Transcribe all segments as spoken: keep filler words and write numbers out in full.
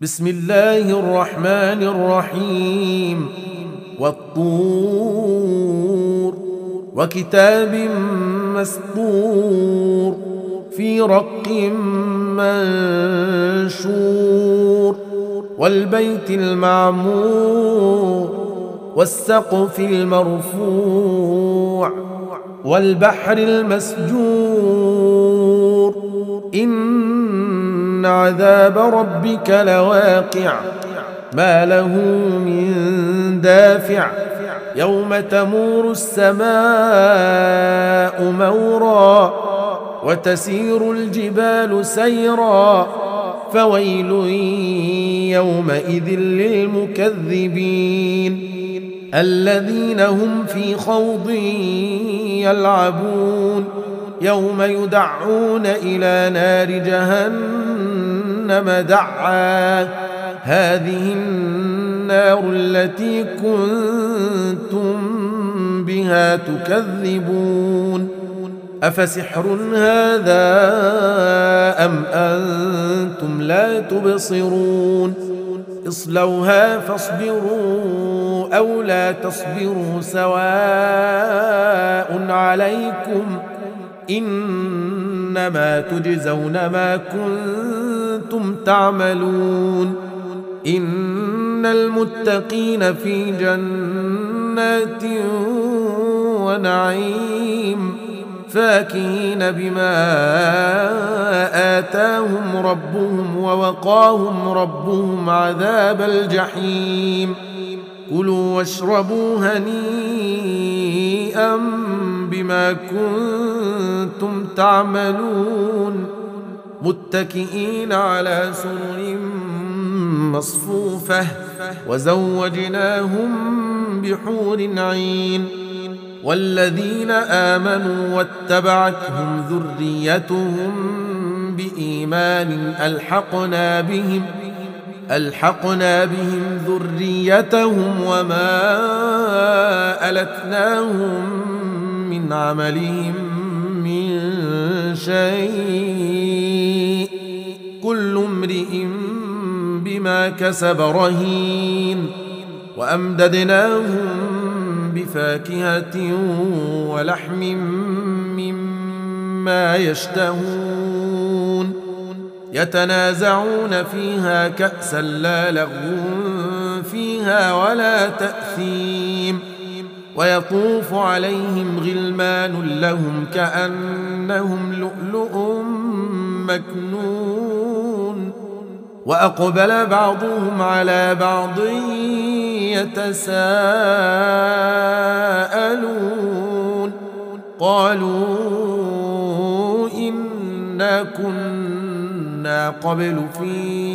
بسم الله الرحمن الرحيم والطور وكتاب مسطور في رق منشور والبيت المعمور والسقف المرفوع والبحر المسجور إن عذاب ربك لواقع ما له من دافع يوم تمور السماء مورا وتسير الجبال سيرا فويل يومئذ للمكذبين الذين هم في خوض يلعبون يوم يدعون إلى نار جهنم دعا هذه النار التي كنتم بها تكذبون أفسحر هذا أم أنتم لا تبصرون اصلوها فاصبروا أو لا تصبروا سواء عليكم إنما تجزون ما كنتم تعملون إن المتقين في جنات ونعيم فاكهين بما آتاهم ربهم ووقاهم ربهم عذاب الجحيم كلوا واشربوا هنيئا بما كنتم تعملون متكئين على سرر مصفوفة وزوجناهم بحور عين والذين آمنوا واتبعتهم ذريتهم بإيمان ألحقنا بهم ألحقنا بهم ذريتهم وما ألتناهم من عملهم من شيء كل امرئ بما كسب رهين وأمددناهم بفاكهة ولحم مما يشتهون يتنازعون فيها كأسا لا لغو فيها ولا تأثيم ويطوف عليهم غلمان لهم كأنهم لؤلؤ مكنون وأقبل بعضهم على بعض يتساءلون قالوا إنا كنا قبل في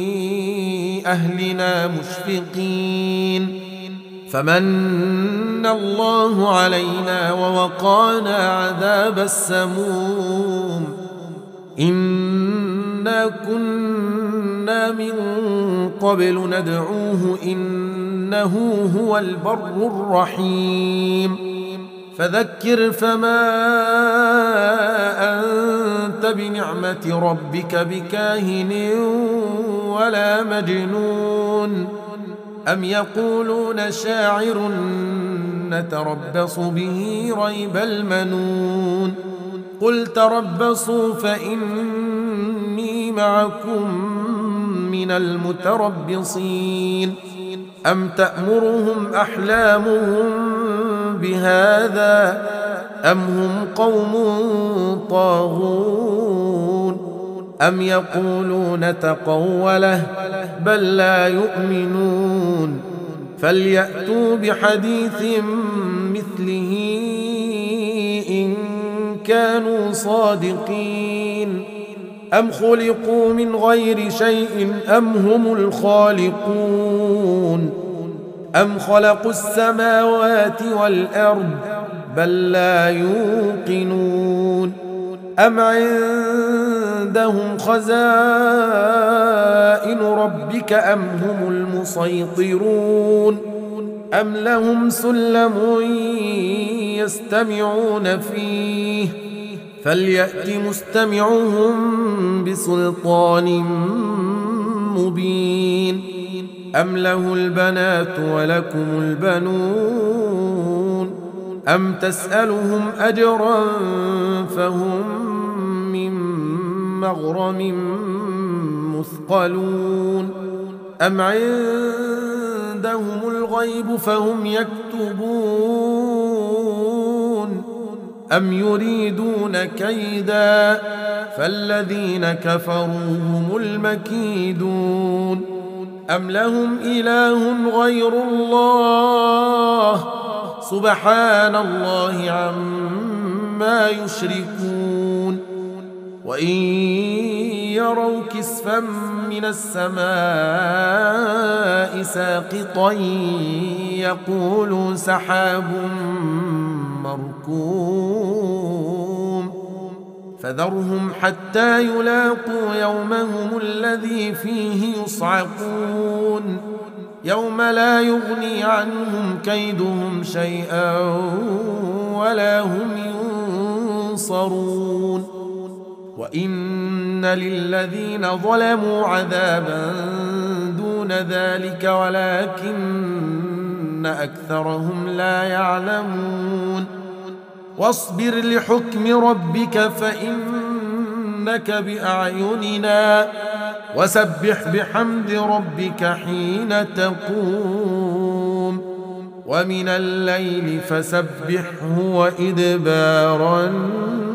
أهلنا مشفقين فمن الله علينا ووقانا عذاب السموم إنا كنا من قبل ندعوه إنه هو البر الرحيم فذكر فما أنت بنعمة ربك بكاهن ولا مجنون أم يقولون شاعر نتربص به ريب المنون قل تربصوا فإني معكم من المتربصين أم تأمرهم أحلامهم بهذا أم هم قوم طاغون أم يقولون تقوله بل لا يؤمنون فليأتوا بحديث مثله إن كانوا صادقين أم خلقوا من غير شيء أم هم الخالقون أم خلقوا السماوات والأرض بل لا يوقنون أم عندهم خزائن ربك أم هم المسيطرون أم لهم سلم يستمعون فيه فليأت مستمعهم بسلطان مبين أم له البنات ولكم البنون أم تسألهم أجرا فهم من مغرم مثقلون أم عندهم الغيب فهم يكتبون أم يريدون كيدا فالذين كفروا هم المكيدون أم لهم إله غير الله سبحان الله عما يشركون وإن يروا كسفا من السماء ساقطا يقولوا سحاب مركوم فذرهم حتى يلاقوا يومهم الذي فيه يصعقون يوم لا يغني عنهم كيدهم شيئا ولا هم ينصرون وإن للذين ظلموا عذابا دون ذلك ولكن أكثرهم لا يعلمون واصبر لحكم ربك فإنك بأعيننا وسبح بحمد ربك حين تقوم ومن الليل فسبحه وإدبار النجوم